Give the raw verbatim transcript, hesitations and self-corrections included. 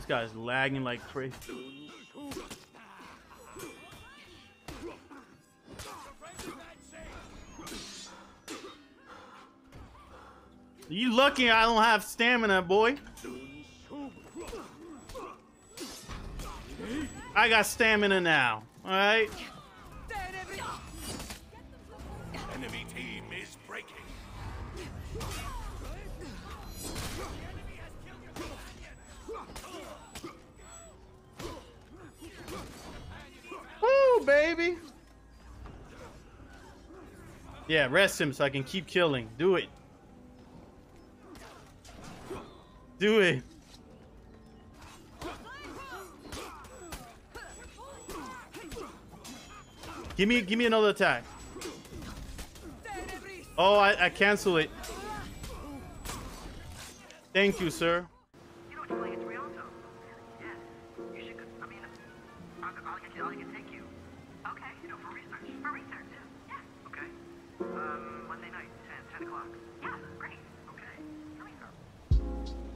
guy's lagging like crazy. You lucky I don't have stamina, boy. I got stamina now. All right. Enemy team is breaking. Woo, baby. Yeah, rest him so I can keep killing. Do it. Do it. Give me, give me another attack. Oh, I, I cancel it. Thank you, sir. You don't feel like it's real, so yes, you should. I mean, I'll, I'll get you. I'll get take you. Okay, you know, for research. For research, yeah. Yeah. Okay. Um, Monday night, ten, ten o'clock. Yeah, great. Okay. Here we go.